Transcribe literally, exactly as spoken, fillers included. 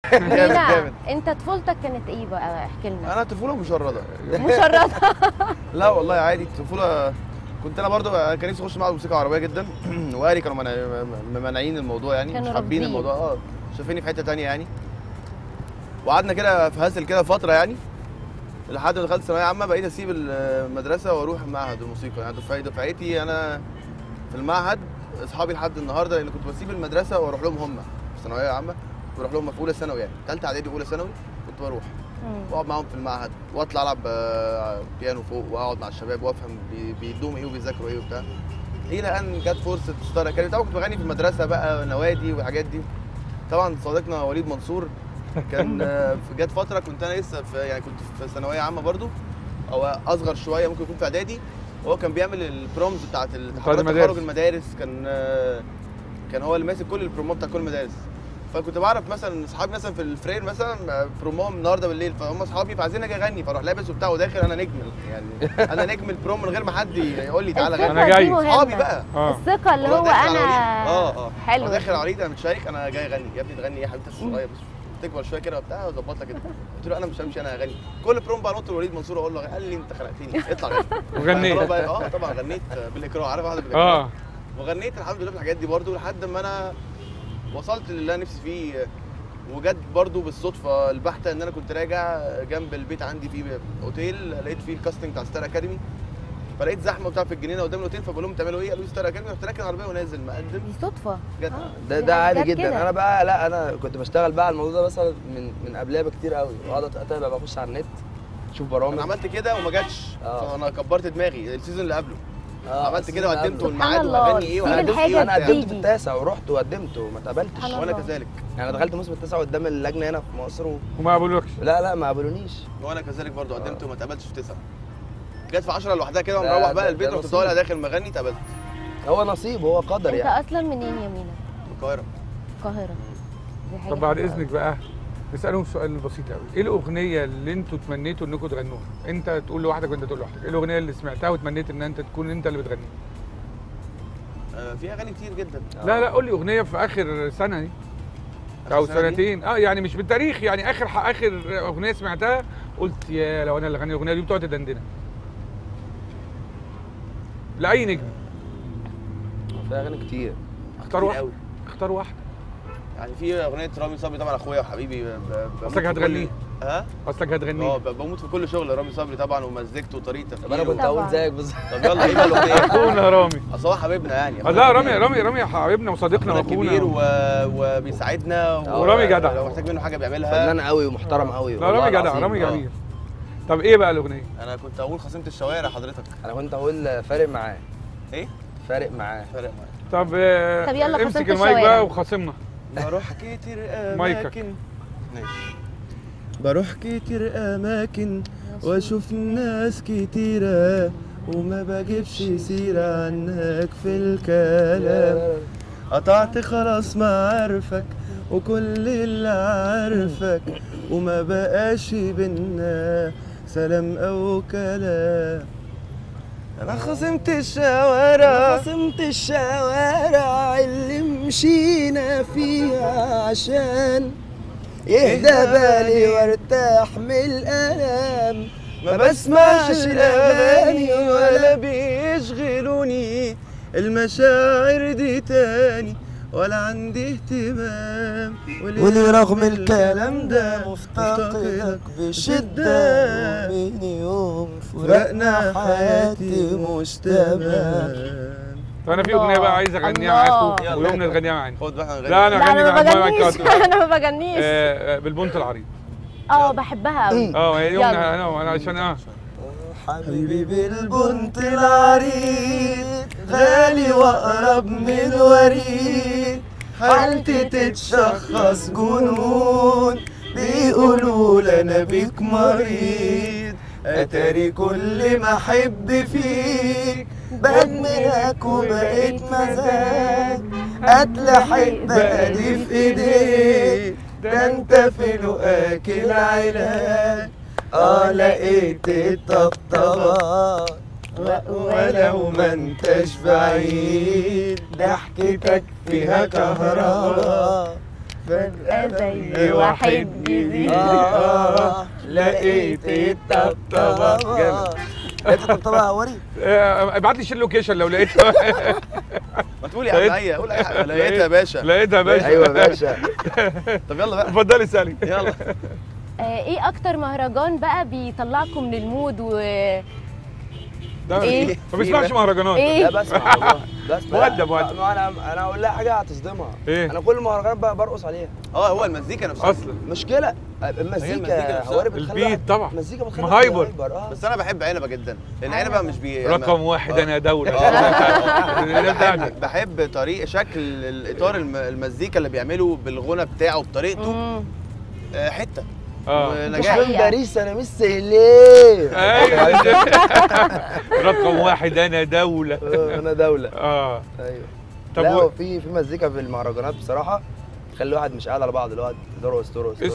جامد لا جامد. انت طفولتك كانت ايه بقى؟ احكي لنا. انا طفوله مشرده. مشرده. لا والله عادي، طفوله كنت انا برضو كان نفسي اخش معهد موسيقى عربيه جدا واهلي كانوا منع- ممانعين الموضوع يعني، كانوا مش حابين رافضين. الموضوع، اه شايفيني في حته ثانيه يعني. وقعدنا كده في هاسل كده فتره يعني، لحد ما دخلت ثانويه عامه بقيت اسيب المدرسه واروح معهد الموسيقى. يعني دفعتي دفعتي انا في المعهد اصحابي لحد النهارده، لان كنت بسيب المدرسه واروح لهم هم في ثانويه عامه، بروح لهم في اولى ثانوي يعني ثالثه اعدادي اولى ثانوي كنت بروح واقعد معاهم في المعهد واطلع العب آه، بيانو فوق واقعد مع الشباب وافهم بي- بيدوم ايه وبيذاكروا ايه وبتاع، الى ان جت فرصه ستار اكاديمي. طبعا كنت بغني في المدرسه بقى نوادي والحاجات دي. طبعا صديقنا وليد منصور كان آه، في- جت فتره كنت انا لسه في يعني كنت في ثانويه عامه برضو او اصغر شويه، ممكن يكون في اعدادي. هو كان بيعمل البرومز بتاعت حفلات تخرج المدارس، كان آه، كان هو اللي ماسك كل البرومات بتاع كل المدارس. فكنت بعرف مثلا اصحابي مثلا في الفرير مثلا بروموهم النهارده بالليل، فهم اصحابي فعايزين اجي اغني، فاروح لابس وبتاع وداخل انا نجم يعني، انا نجم البروم من غير ما حد يقول لي تعالى غني. انا جاي اصحابي بقى آه. الثقه اللي هو انا اه اه حلو داخل على عريض انا متشارك، انا جاي اغني. يا ابني تغني ايه يا حبيبتي الصغير بس تكبر شويه كده وبتاع واظبط لك كده. قلت له انا مش همشي انا اغني. كل بروم بقى نط لوليد منصور اقول له، قال لي انت خلقتني اطلع غني. وغنيت اه طبعا غنيت بالاكراه، عارف واحده بالاكراه. اه وغنيت الحمد لله في الحاجات دي برضو لحد ما انا وصلت للي انا نفسي فيه. وجت برضو بالصدفه البحته ان انا كنت راجع جنب البيت عندي في اوتيل لقيت فيه الكاستنج بتاع ستار اكاديمي، فلقيت زحمه وبتاع في الجنينه قدام الاوتيل، فبقول لهم بتعملوا ايه؟ قالوا لي ستار اكاديمي. رحت راكن العربيه ونازل مقدم. دي صدفه. جت ده ده عادي جدا. انا بقى لا انا كنت بشتغل بقى على الموضوع ده مثلا من من قبلها بكتير قوي، واقعد اتابع بقى اخش على النت اشوف برامج. انا عملت كده وما جاتش، فانا كبرت دماغي السيزون اللي قبله. آه عملت كده وقدمت والميعاد سبحان الله. واغني ايه وقدمت الحاجة ايه. انا قدمت في التاسع ورحت وقدمت وما اتقبلتش. وانا كذلك. يعني دخلت موسم التاسع قدام اللجنه هنا في مصر و... وما قبلوكش. لا لا ما قبلونيش. وانا كذلك برضو قدمت وما اتقبلتش في تسعه. جت في عشرة لوحدها كده ده- ومروح بقى ده- البيت، ده رحت نصيب. طالع داخل مغني اتقبلت. هو نصيب، هو قدر انت يعني. اصلا منين يا مينا؟ من القاهره. القاهره. دي حاجه طب بعد حلوة اذنك بقى نسالهم سؤال بسيط قوي، ايه الاغنيه اللي انتوا تمنيتوا انكم تغنوها؟ انت تقول لوحدك وانت تقول لوحدك، ايه الاغنيه اللي سمعتها وتمنيت ان انت تكون انت اللي بتغنيها؟ آه في اغاني كتير جدا. لا لا قول لي اغنيه في اخر سنه دي او سنتين، اه يعني مش بالتاريخ، يعني اخر اخر اغنيه سمعتها قلت يا لو انا اللي غني الاغنيه دي، بتقعد تدندنها لاي نجم. في اغاني كتير. اختار واحده. اختار واحده. يعني في اغنيه رامي صبري طبعا اخويا وحبيبي. اصلك هتغنيه؟ ها؟ اصلك هتغنيه؟ اه بموت في كل شغل رامي صبري طبعا، ومزجته وطريقه تفكيره. طب انا كنت هقول زيك بالظبط. طب يلا ايه بقى الاغنيه؟ اخونا رامي. اصل هو حبيبنا يعني. آه لا رامي رامي رامي حبيبنا وصديقنا واخونا كبير و... وبيساعدنا و... ورامي جدع. لو محتاج منه حاجه بيعملها. فنان قوي ومحترم قوي. لا رامي جدع، رامي جميل. طب ايه بقى الاغنيه؟ انا كنت هقول خصيمه الشوارع حضرتك. انا كنت هقول فارق معاه. ايه؟ فارق معاه. فارق معاه. طب آه طب يلا امسك خصيمة المايك الشوارع. بقى وخاصمنا. بروح كتير اماكن. مايكك. ماشي. بروح كتير اماكن واشوف ناس كتيره وما بجيبش سيره عنك في الكلام. قطعت خلاص معارفك وكل اللي عارفك وما بقاش بينا سلام او كلام. انا خصمت الشوارع خصمت الشوارع اللي مشينا فيها عشان يهدى بالي وارتاح من الالام. ما بسمعش الاغاني ولا بيشغلوني المشاعر دي تاني ولا عندي اهتمام. ولي رغم الكلام ده مفتقدك بشدة، ومن يوم فرقنا حياتي مش تمام. طب انا في اغنيه بقى عايز اغنيها معاكم يلا. ويوم نغنيها معانا. خد بقى نغني. لا انا لا اغني انا ما مع بغنيش. مايك انا ما بغنيش. آه بالبنت العريض. اه بحبها قوي. اه هي يوم يلا. انا انا عشان اه حبيبي بالبنت العريض غالي واقرب من وريد، حالتي تتشخص جنون بيقولوا لنا بيك مريض. اتاري كل ما احب فيك بدمنك وبقيت مزاج، اتلحق بقى دي في ايديك، ده انت في لقاك العلاج. اه لقيت الطبطبة ولو ما انتش بعيد، ضحكتك فيها كهرباء فجأة زي واحد جديد. آه، لقيت الطبطبة. جامد. لقيت الطبطبة يا وري؟ آه، ابعت لي شير لوكيشن لو لقيتها. ما تقول يا عم هي قول اي حاجه. لقيتها يا باشا. لقيتها يا باشا. ايوه يا باشا. طب يلا بقى اتفضلي سالي. يلا. آه، ايه اكتر مهرجان بقى بيطلعكم من المود و ده إيه؟ ما بيسمعش مهرجانات. ايه؟ لا بسمع والله بسمع. مؤدب مؤدب. ما انا انا هقول لها حاجه هتصدمها. إيه؟ انا كل المهرجانات بقى برقص عليها. اه هو المزيكا نفسها اصلا مشكله هي المزيكا المزيكا نفسها. هواري بتخلي البيت الواحد- طبعا. المزيكا بتخلي مهايبر. الواحد اه بس انا بحب عنبه جدا لان عنبة. عنبه مش بي رقم واحد انا دوله. أنا ده بتاعتي. بحب, بحب طريق شكل الاطار الم- المزيكا اللي بيعمله بالغنى بتاعه بطريقته. مم. آه، حته اه ونجاح. حقيقة. من باريس انا مش سهلين. ايوه. رقم واحد انا دوله. آه، انا دوله. اه ايوه. طب لا و- هو في في مزيكا في المهرجانات بصراحه تخلي الواحد مش قاعد على بعض، اللي هو ترقص ترقص ترقص.